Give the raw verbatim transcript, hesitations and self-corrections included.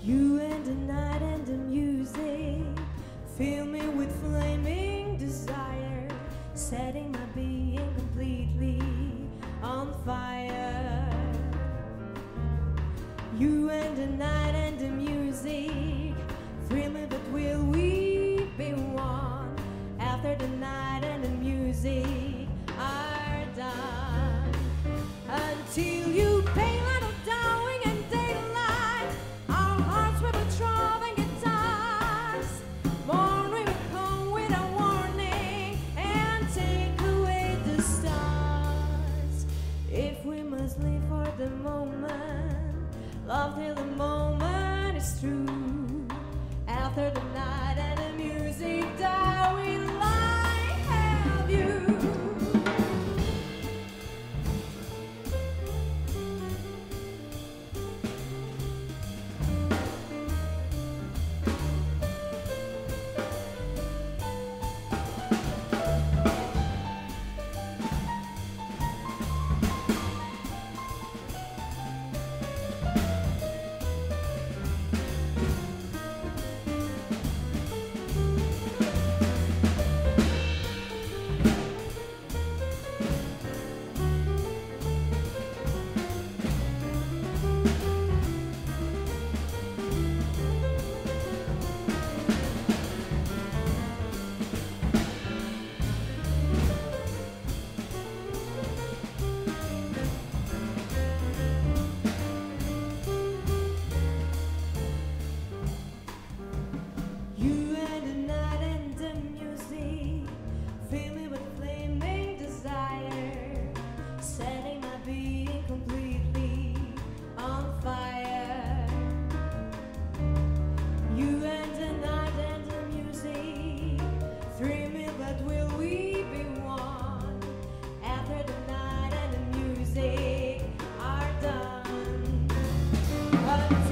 You and the night and the music fill me with flaming desire, setting my being completely on fire. You and the night and the music thrill me, but will we be one after the night and the music are done? Until you pay light of dawning and daylight, our hearts will be throbbing guitars. Morning will come without warning and take away the stars. If we must live for the moment, love till the moment is through. After the night and the music die, will I have you? But